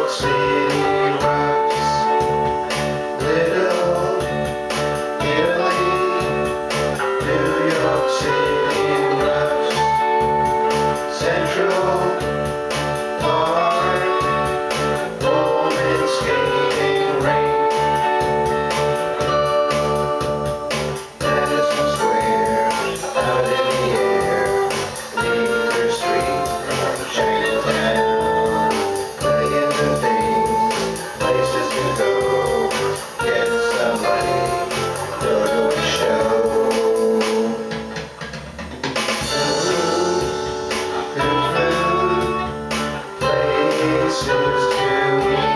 York City rocks, Little Italy. New York City rocks, Central Park, Roman skating rink, Madison Square, out in the air, Bleecker Street, Chinatown, millions of things, places to go, get some money, go to a show. Good food, places to eat.